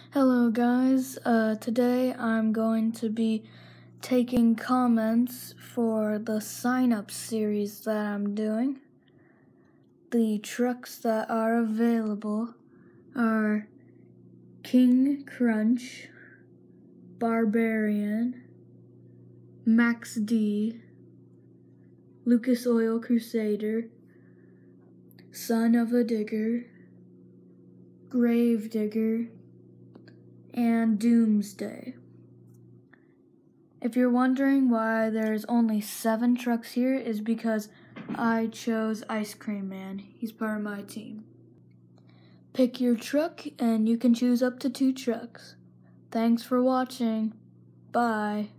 Hello guys, today I'm going to be taking comments for the sign-up series that I'm doing. The trucks that are available are King Krunch, Barbarian, Max D, Lucas Oil Crusader, Son-Uva Digger, Grave Digger, and Doomsday. If you're wondering why there's only 7 trucks here, is because I chose Ice Cream Man. He's part of my team. Pick your truck and you can choose up to 2 trucks. Thanks for watching. Bye.